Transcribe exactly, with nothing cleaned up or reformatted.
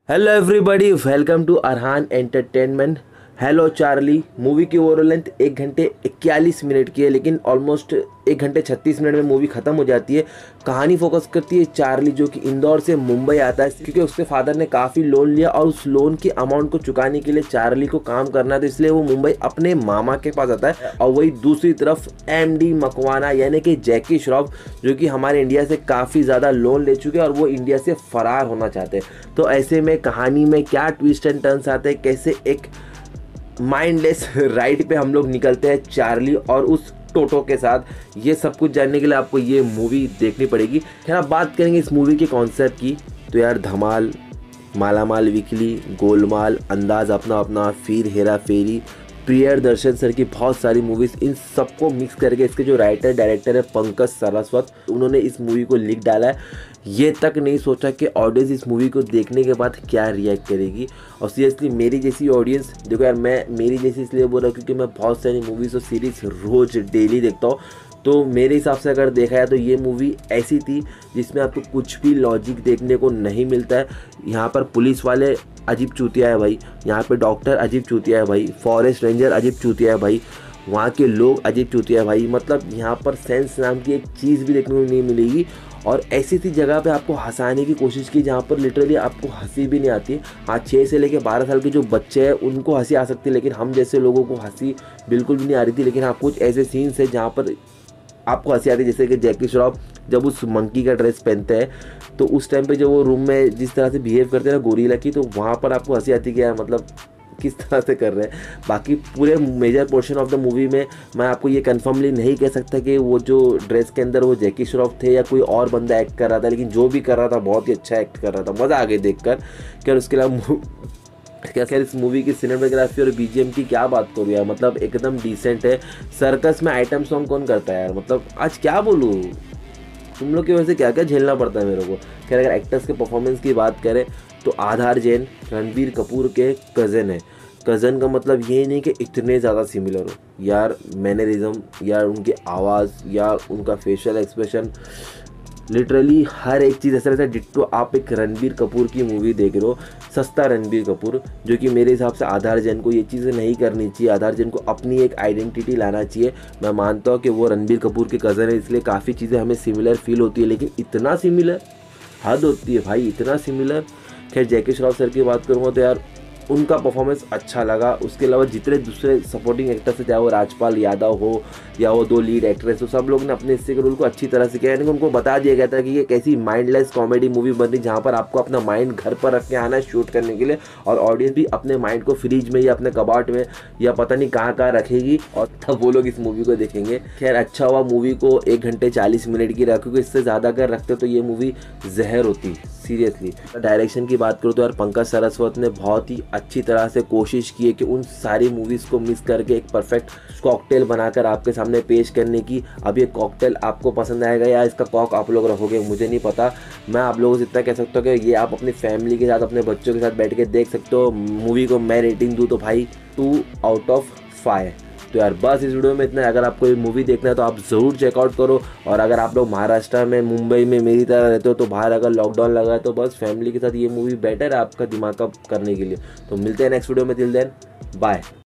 Hello everybody, welcome to Arhan entertainment. Hello Charlie. Movie की overall length एक घंटे इक्यालीस minute की है, लेकिन ऑलमोस्ट एक घंटे छत्तीस मिनट में मूवी ख़त्म हो जाती है। कहानी फोकस करती है चार्ली जो कि इंदौर से मुंबई आता है क्योंकि उसके फादर ने काफ़ी लोन लिया और उस लोन की अमाउंट को चुकाने के लिए चार्ली को काम करना है, तो इसलिए वो मुंबई अपने मामा के पास आता है। और वही दूसरी तरफ एम डी मकवाना यानी कि जैकी श्रॉफ जो कि हमारे इंडिया से काफ़ी ज़्यादा लोन ले चुके हैं और वो इंडिया से फरार होना चाहते हैं। तो ऐसे में कहानी में क्या ट्विस्ट एंड टर्न्स आते हैं, कैसे एक माइंडलेस राइड पे हम लोग निकलते हैं चार्ली और उस टोटो के साथ, ये सब कुछ जानने के लिए आपको ये मूवी देखनी पड़ेगी। खैर आप बात करेंगे इस मूवी के कॉन्सेप्ट की, तो यार धमाल, मालामाल वीकली, गोलमाल, अंदाज अपना अपना, फिर हेरा फेरी, प्रियदर्शन सर की बहुत सारी मूवीज़, इन सबको मिक्स करके इसके जो राइटर डायरेक्टर है पंकज सरस्वत, उन्होंने इस मूवी को लिख डाला है। ये तक नहीं सोचा कि ऑडियंस इस मूवी को देखने के बाद क्या रिएक्ट करेगी। और सीरियसली मेरी जैसी ऑडियंस, देखो यार मैं मेरी जैसी इसलिए बोल रहा हूँ क्योंकि मैं बहुत सारी मूवीज़ और सीरीज़ रोज़ डेली देखता हूँ। तो मेरे हिसाब से अगर देखा है तो ये मूवी ऐसी थी जिसमें आपको कुछ भी लॉजिक देखने को नहीं मिलता है। यहाँ पर पुलिस वाले अजीब चूतिया है भाई, यहाँ पे डॉक्टर अजीब चूतिया है भाई, फॉरेस्ट रेंजर अजीब चूतिया है भाई, वहाँ के लोग अजीब चूतिया है भाई। मतलब यहाँ पर सेंस नाम की एक चीज़ भी देखने को नहीं मिलेगी। और ऐसी सी जगह पे आपको हंसाने की कोशिश की जहाँ पर लिटरली आपको हंसी भी नहीं आती। हाँ, छः से लेकर बारह साल के जो बच्चे हैं उनको हंसी आ सकती है, लेकिन हम जैसे लोगों को हंसी बिल्कुल भी नहीं आ रही थी। लेकिन हाँ, कुछ ऐसे सीन्स है जहाँ पर आपको हंसी आती है, जैसे कि जैकी श्रॉफ जब उस मंकी का ड्रेस पहनते हैं तो उस टाइम पे जब वो रूम में जिस तरह से बिहेव करते हैं ना गोरिल्ला की, तो वहाँ पर आपको हंसी आती है कि यार मतलब किस तरह से कर रहे हैं। बाकी पूरे major portion of the movie में मैं आपको ये कन्फर्मली नहीं कह सकता कि वो जो ड्रेस के अंदर वो जैकी श्रॉफ थे या कोई और बंदा एक्ट कर रहा था, लेकिन जो भी कर रहा था बहुत ही अच्छा एक्ट कर रहा था, मज़ा आ गया देख कर। क्या उसके अलावा क्या खैर इस मूवी की सिनेमेटोग्राफी और बीजीएम की क्या बात करूँ यार, मतलब एकदम डिसेंट है। सर्कस में आइटम सॉन्ग कौन करता है यार, मतलब आज क्या बोलूँ, तुम लोग की वजह से क्या क्या झेलना पड़ता है मेरे को। खैर अगर एक्टर्स के परफॉर्मेंस की बात करें तो आधार जैन रणबीर कपूर के कज़न है। कज़न का मतलब ये नहीं कि इतने ज़्यादा सिमिलर हो यार, मैनरिज्म या उनकी आवाज़ या उनका फेशियल एक्सप्रेशन, लिटरली हर एक चीज़ ऐसा लगता है डिट्टो आप एक रणबीर कपूर की मूवी देख रहे हो। सस्ता रणबीर कपूर, जो कि मेरे हिसाब से आधार जैन को ये चीज़ें नहीं करनी चाहिए। आधार जैन को अपनी एक आइडेंटिटी लाना चाहिए। मैं मानता हूँ कि वो रणबीर कपूर के कज़न है, इसलिए काफ़ी चीज़ें हमें सिमिलर फील होती है, लेकिन इतना सिमिलर हद होती है भाई, इतना सिमिलर। खैर जैकी श्रॉफ सर की बात करूँगा तो यार उनका परफॉर्मेंस अच्छा लगा। उसके अलावा जितने दूसरे सपोर्टिंग एक्टर्स थे, चाहे वो राजपाल यादव हो या वो दो लीड एक्ट्रेस, तो सब लोग ने अपने हिस्से के रोल को अच्छी तरह से किया। यानी कि उनको बता दिया गया था कि ये कैसी माइंडलेस कॉमेडी मूवी बन रही जहाँ पर आपको अपना माइंड घर पर रख के आना है शूट करने के लिए, और ऑडियंस भी अपने माइंड को फ्रिज में या अपने कबाट में या पता नहीं कहाँ कहाँ रखेगी और तब वो लोग इस मूवी को देखेंगे। खैर अच्छा हुआ मूवी को एक घंटे चालीस मिनट की रखा, क्योंकि इससे ज़्यादा अगर रखते तो ये मूवी जहर होती सीरियसली। डायरेक्शन की बात करूँ तो यार पंकज सरस्वत ने बहुत ही अच्छी तरह से कोशिश की है कि उन सारी मूवीज़ को मिक्स करके एक परफेक्ट कॉकटेल बनाकर आपके सामने पेश करने की। अब ये कॉकटेल आपको पसंद आएगा या इसका कॉक आप लोग रखोगे मुझे नहीं पता। मैं आप लोगों से इतना कह सकता हूँ कि ये आप अपनी फैमिली के साथ अपने बच्चों के साथ बैठ के देख सकते हो। मूवी को मैं रेटिंग दूँ तो भाई टू आउट ऑफ फाइव। तो यार बस इस वीडियो में इतना है। अगर आपको ये मूवी देखना है तो आप ज़रूर चेकआउट करो। और अगर आप लोग महाराष्ट्र में मुंबई में मेरी तरह रहते हो तो बाहर अगर लॉकडाउन लगा है तो बस फैमिली के साथ ये मूवी बेटर है आपका दिमाग का करने के लिए। तो मिलते हैं नेक्स्ट वीडियो में, टिल देन बाय।